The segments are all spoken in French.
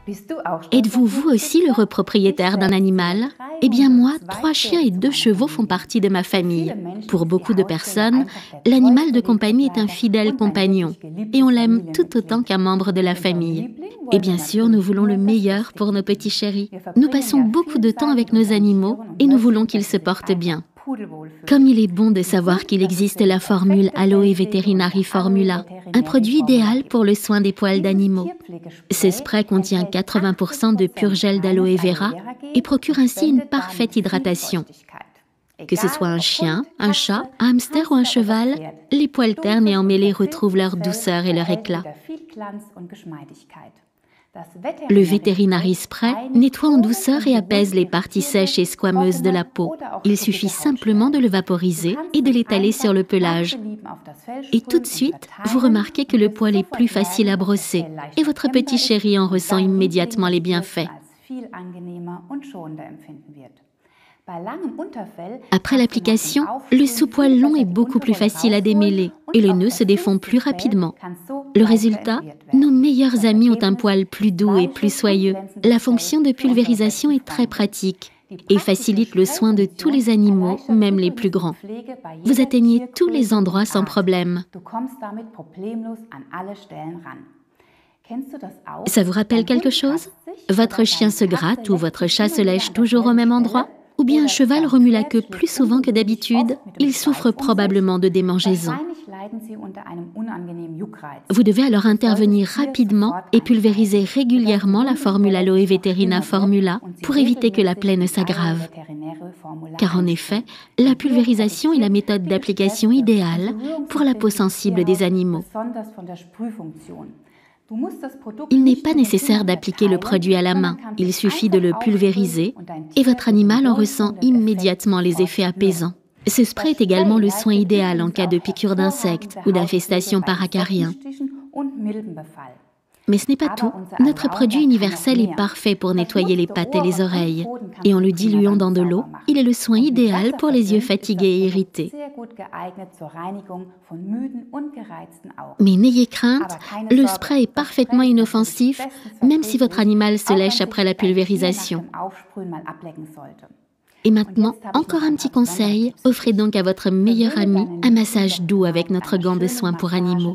Êtes-vous vous aussi l'heureux propriétaire d'un animal? Eh bien moi, 3 chiens et 2 chevaux font partie de ma famille. Pour beaucoup de personnes, l'animal de compagnie est un fidèle compagnon et on l'aime tout autant qu'un membre de la famille. Et bien sûr, nous voulons le meilleur pour nos petits chéris. Nous passons beaucoup de temps avec nos animaux et nous voulons qu'ils se portent bien. Comme il est bon de savoir qu'il existe la formule Aloe Veterinary Formula, un produit idéal pour le soin des poils d'animaux. Ce spray contient 80% de pur gel d'aloe vera et procure ainsi une parfaite hydratation. Que ce soit un chien, un chat, un hamster ou un cheval, les poils ternes et emmêlés retrouvent leur douceur et leur éclat. Le Veterinary Spray nettoie en douceur et apaise les parties sèches et squameuses de la peau. Il suffit simplement de le vaporiser et de l'étaler sur le pelage. Et tout de suite, vous remarquez que le poil est plus facile à brosser et votre petit chéri en ressent immédiatement les bienfaits. Après l'application, le sous-poil long est beaucoup plus facile à démêler et le nœud se défond plus rapidement. Le résultat, nos meilleurs amis ont un poil plus doux et plus soyeux. La fonction de pulvérisation est très pratique et facilite le soin de tous les animaux, même les plus grands. Vous atteignez tous les endroits sans problème. Ça vous rappelle quelque chose? Votre chien se gratte ou votre chat se lèche toujours au même endroit? Ou bien un cheval remue la queue plus souvent que d'habitude? Il souffre probablement de démangeaison. Vous devez alors intervenir rapidement et pulvériser régulièrement la formule Aloe Veterinary Formula pour éviter que la plaie ne s'aggrave. Car en effet, la pulvérisation est la méthode d'application idéale pour la peau sensible des animaux. Il n'est pas nécessaire d'appliquer le produit à la main, il suffit de le pulvériser et votre animal en ressent immédiatement les effets apaisants. Ce spray est également le soin idéal en cas de piqûre d'insectes ou d'infestation par acariens. Mais ce n'est pas tout. Notre produit universel est parfait pour nettoyer les pattes et les oreilles. Et en le diluant dans de l'eau, il est le soin idéal pour les yeux fatigués et irrités. Mais n'ayez crainte, le spray est parfaitement inoffensif, même si votre animal se lèche après la pulvérisation. Et maintenant, encore un petit conseil, offrez donc à votre meilleur ami un massage doux avec notre gant de soins pour animaux.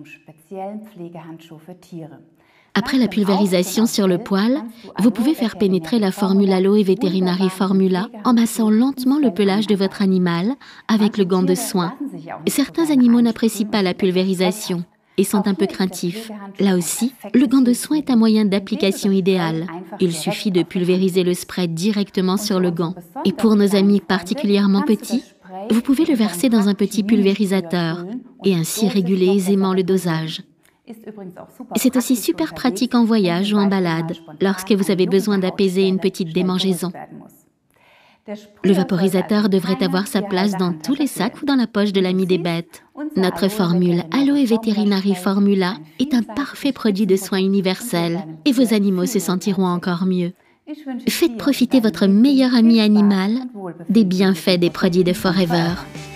Après la pulvérisation sur le poil, vous pouvez faire pénétrer la formule Aloe Veterinary Formula en massant lentement le pelage de votre animal avec le gant de soins. Certains animaux n'apprécient pas la pulvérisation et sont un peu craintifs. Là aussi, le gant de soin est un moyen d'application idéal. Il suffit de pulvériser le spray directement sur le gant. Et pour nos amis particulièrement petits, vous pouvez le verser dans un petit pulvérisateur et ainsi réguler aisément le dosage. C'est aussi super pratique en voyage ou en balade, lorsque vous avez besoin d'apaiser une petite démangeaison. Le vaporisateur devrait avoir sa place dans tous les sacs ou dans la poche de l'ami des bêtes. Notre formule Aloe Veterinary Formula est un parfait produit de soins universel et vos animaux se sentiront encore mieux. Faites profiter votre meilleur ami animal des bienfaits des produits de Forever.